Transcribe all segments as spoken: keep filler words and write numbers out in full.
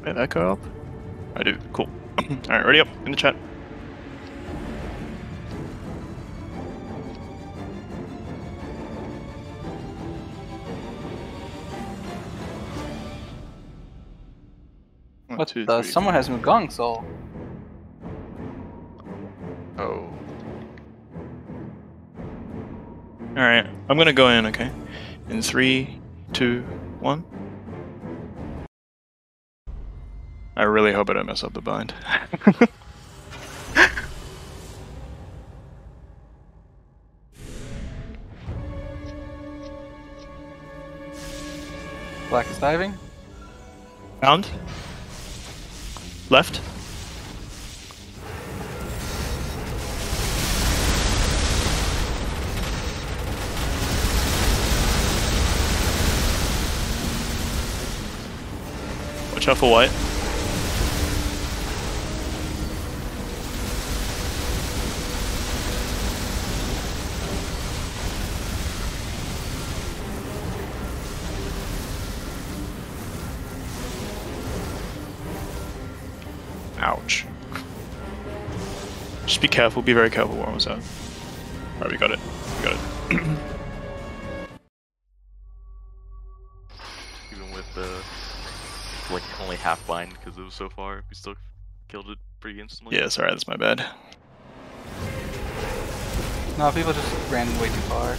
Okay, echo up. I do. Cool. Alright, ready up in the chat. One, What two, the? three, Someone four. has Mugong Soul. Oh. Alright, I'm gonna go in, okay? In three, two, one. I really hope I don't mess up the bind. Black is diving. Round. Left. Watch out for white. Ouch. Just be careful, be very careful where I was at. Alright, we got it. We got it. Even with the like only half bind because it was so far, we still killed it pretty instantly. Yeah, sorry, that's my bad. No, people just ran way too far.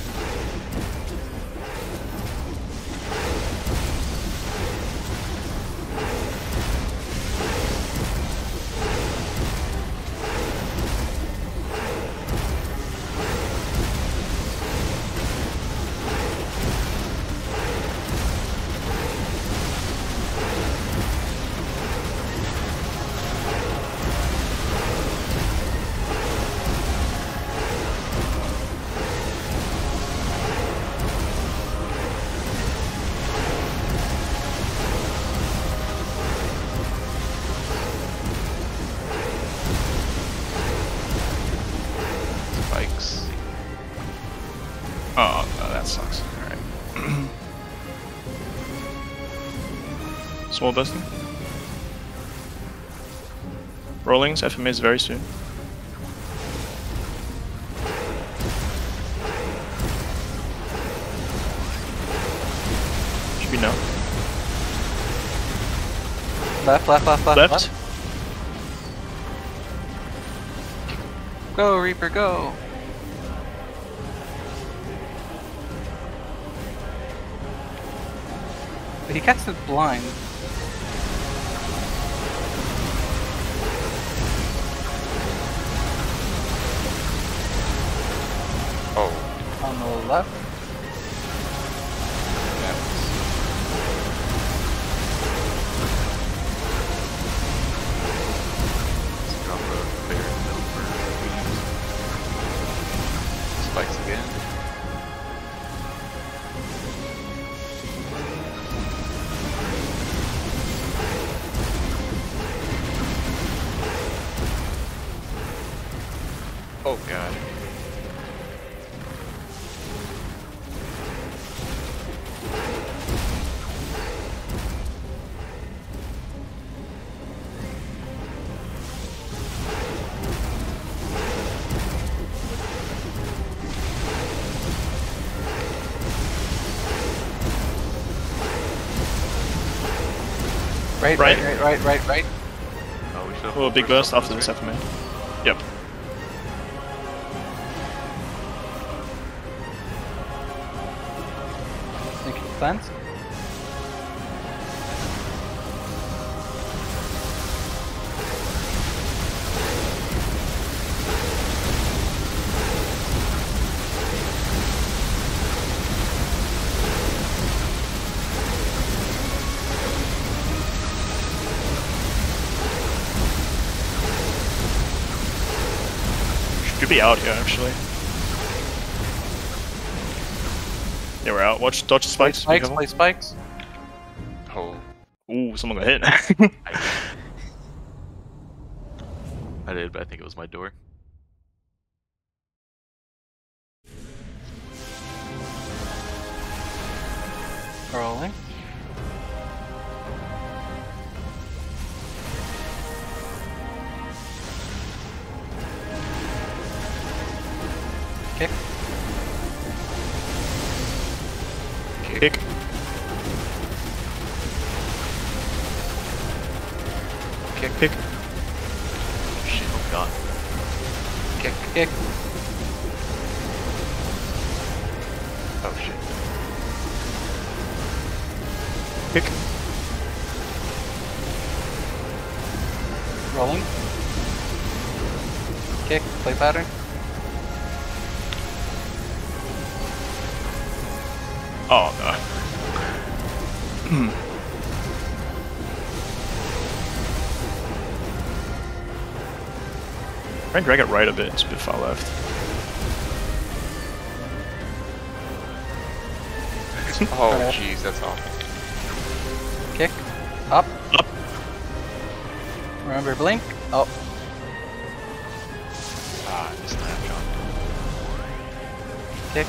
Spikes. Oh, no, that sucks. Alright. Small busting. Rollings, F M As very soon. Should be no. Left, left, left, left, Left. left. Go, Reaper, go! But he catches it blind. Oh. On the left. Let's drop a bear in the middle for weeds. Spikes again. Oh god. Right, Right. right, right, right, right, right. Oh, we should have Oh, a big burst after this F M A. Yep. Making sense. Should be out here, actually. Yeah, we're out. Watch, dodge the Play spikes. be spikes, careful. play spikes. Oh. Ooh, someone got hit. I, I did, but I think it was my door. Rolling. Kick. Kick. Kick. Kick. Shit, oh god. Kick. Kick. Oh shit. Kick. Rolling. Kick. Play pattern. Oh no. Try and drag it right a bit, it's a bit far left. Oh, Alright. jeez, that's awful. Kick. Up. Up. Remember blink. Oh. Ah, this time, John. Kick.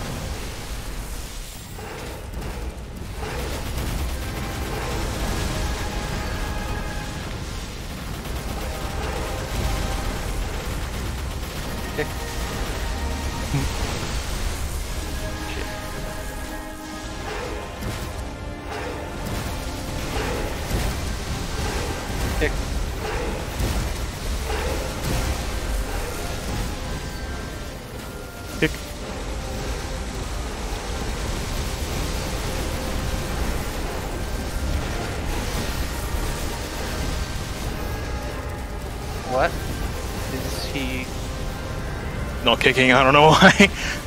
Kick. Kick. Kick. What? Is he... Not kicking, I don't know why.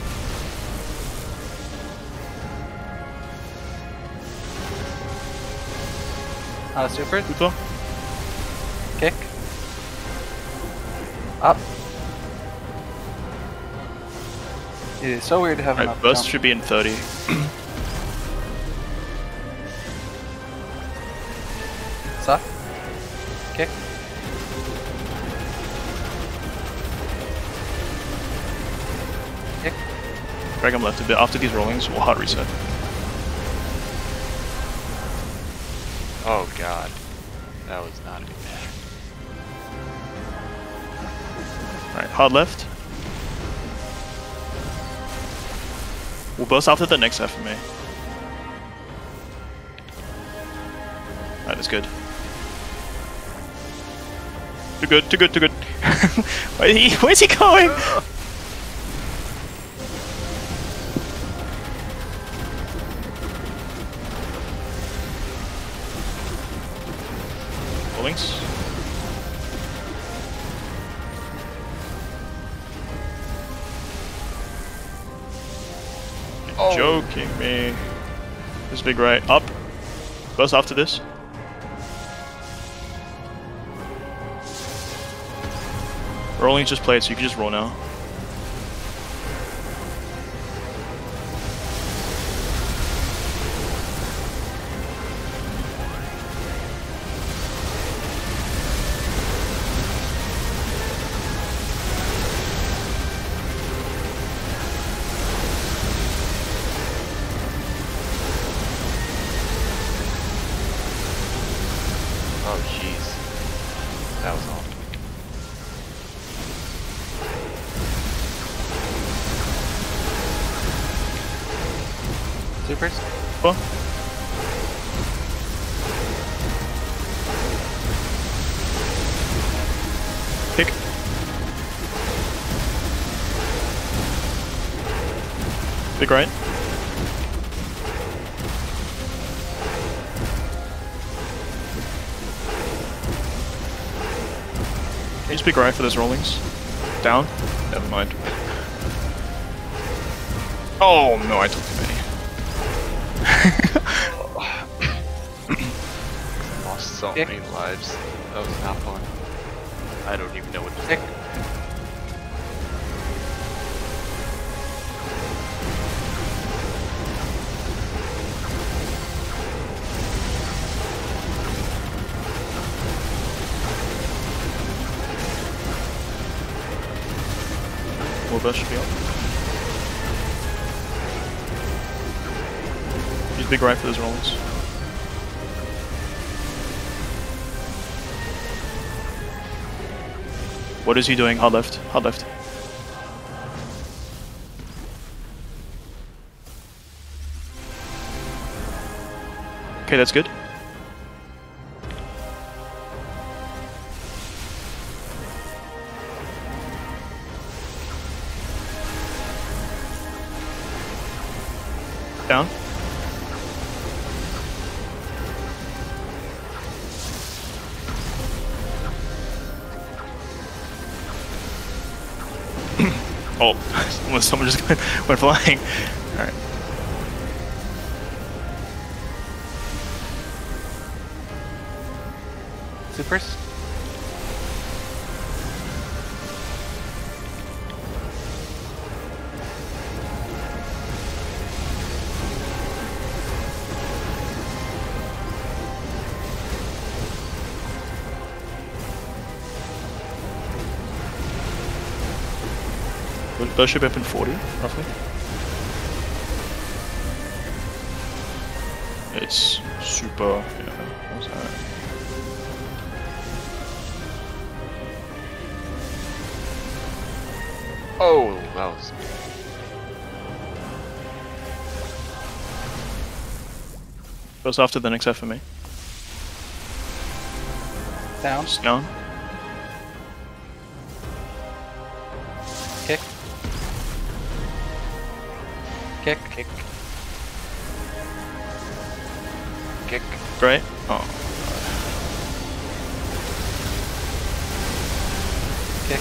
Uh, super? Super. Kick. Up. It is so weird to have an Right, up burst jump. should be in thirty. Suck. Kick. Kick. Drag him left a bit. After these rollings, we'll hard reset. Oh god. That was not a good match. Right, hard left. We'll burst after the next F M A. That is good. Too good, too good, too good. Where is he, where's he going? Rollings. Oh. Joking me. This big right. Up. Burst after this. Rolling's just played, so you can just roll now. Oh jeez. That was awful. Supers. Well, kick. Big right. Use big right for those rollings. Down. Never mind. Oh no, I took too many. Lost so Kick. many lives. That was not fun. I don't even know what to Kick. More burst should be up. Use big right for those rollings. What is he doing? Hard left. Hard left. Okay, that's good. Down. Oh, almost someone just went flying. Alright. Supers. Those should be up in forty, roughly. It's super. Yeah, what's that? Oh, that was. Goes after the next F for me. Down. Just down. Kick. Kick. Kick. Kick. Great. Oh. Kick.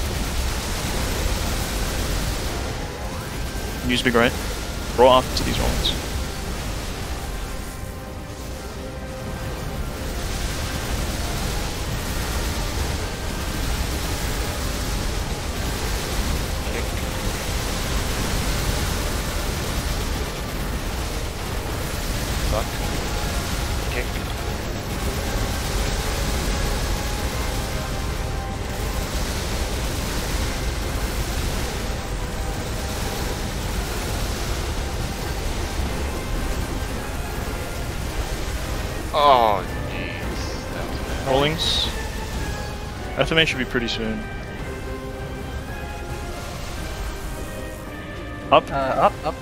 Use big right. Roll off to these rolls. Fuck. Kick. Oh, jeez. That was bad. Rollings. F M A should be pretty soon. Up. Uh, up, up.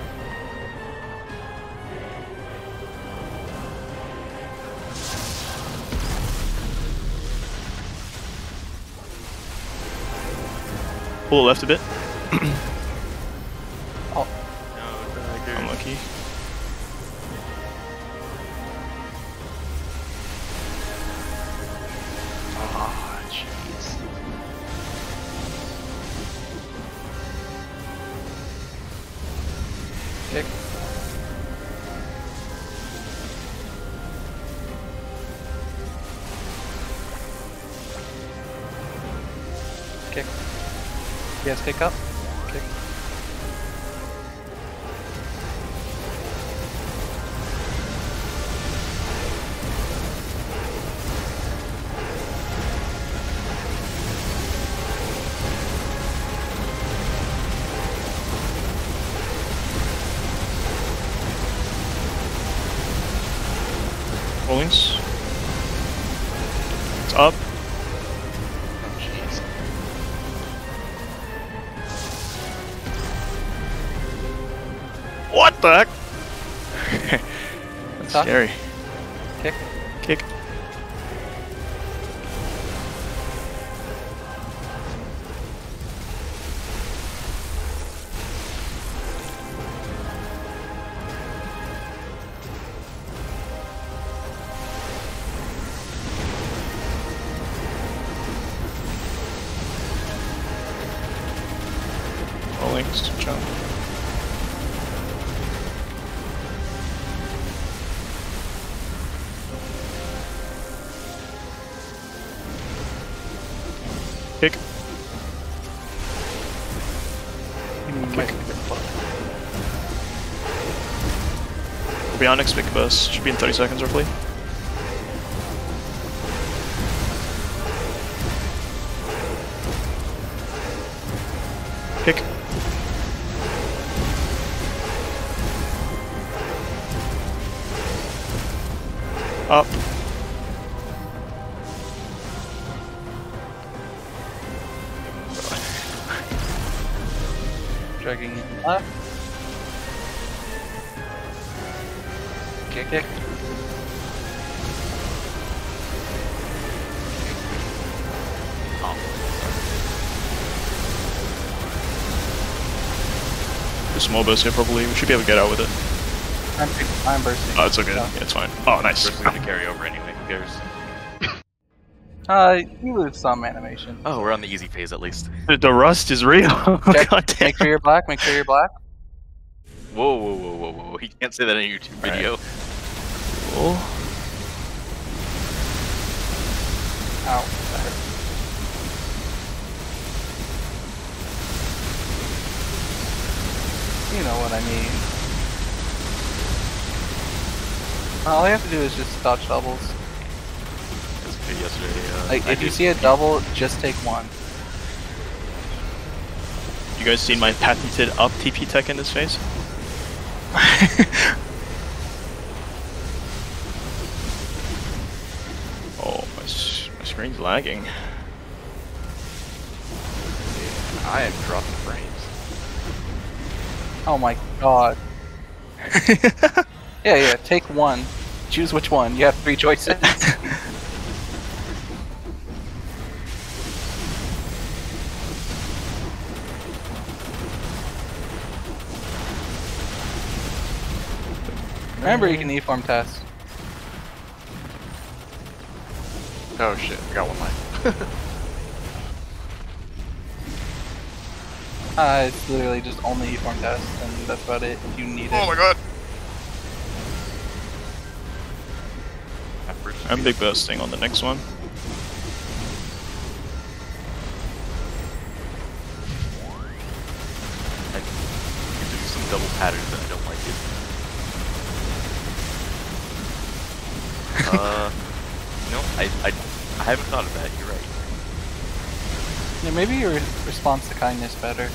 Pull left a bit. Oh, No, dagger. Unlucky. Oh, jeez. kick. Kick. Yes, kick up. Kick. Rollings. It's up. Oh, jeez. What the heck? That's Stop. scary. Kick. Kick. Rollings. Jump. Kick. Kick. We'll be on next big burst. Should be in thirty seconds roughly. Kick. Up. Dragging it left. Kick. Kick. a small burst here probably. We should be able to get out with it. I'm, I'm bursting. Oh, it's okay. Yeah. Yeah, it's fine. Oh, nice. First gonna carry over anyway. Who cares? Uh, you lose some animation. Oh, we're on the easy phase at least. The, the rust is real. Check, God damn. make sure you're black. Make sure you're black. Whoa, whoa, whoa, whoa, whoa! He can't say that in a YouTube All right. video. Cool. Ow, that hurt. You know what I mean. All you have to do is just dodge doubles. That's okay. Yesterday, uh, Like, I if you did- see a double, just take one. You guys seen my patented up T P tech in this phase? Oh, my, s- my screen's lagging. I am dropping frames. Oh my god. Yeah, yeah, take one. Choose which one. You have three choices. Remember, you can E-form test. Oh shit, I got one life. Uh, it's literally just only E-form test, and that's about it if you need it. Oh my god. at first I'm big bursting on the next one. I can do some double patterns and I don't like it. uh, no, I, I, I haven't thought of that. You're right. Yeah, maybe your response to kindness better.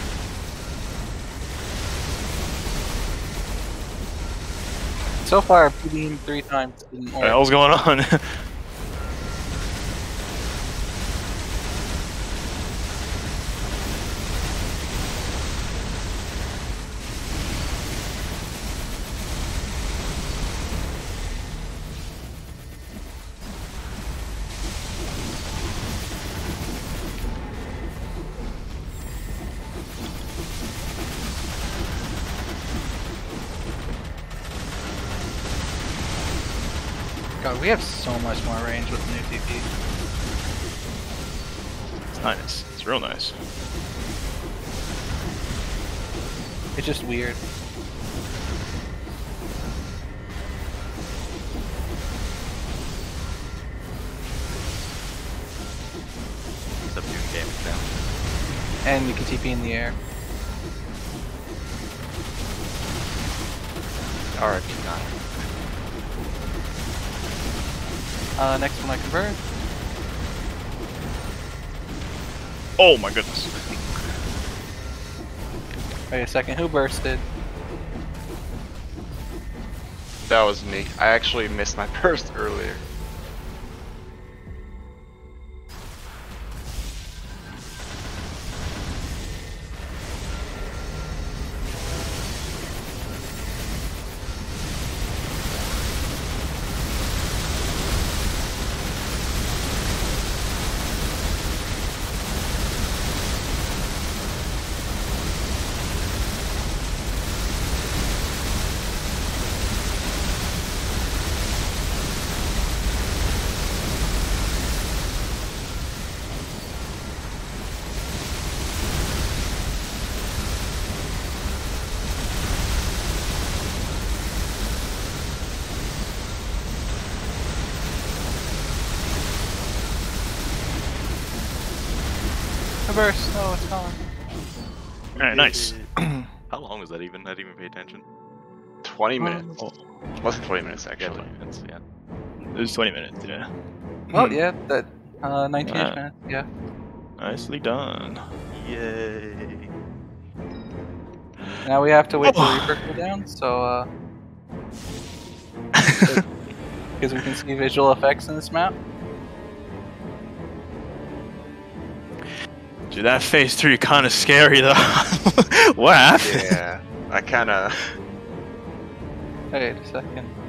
So far, beating him three times didn't What the work. hell's going on? God, we have so much more range with the new T P. It's nice. It's real nice. It's just weird. Except doing damage now. And you can T P in the air. Alright, got it. Uh, next one I convert. Oh my goodness. Wait a second, who bursted? That was me. I actually missed my burst earlier. A burst. Oh, it's gone. Alright, nice. How long was that even? I didn't even pay attention. twenty Um, minutes. Less than twenty minutes, Yeah, actually. twenty minutes, yeah. It was twenty minutes, yeah. Well, yeah, that uh, nineteen Ah. minutes. Yeah. Nicely done. Yay! Now we have to wait till Oh. Reaper cool down. So, uh, because we can see visual effects in this map. Dude, that phase three kind of scary though. What happened? Yeah, I kind of. Wait a second.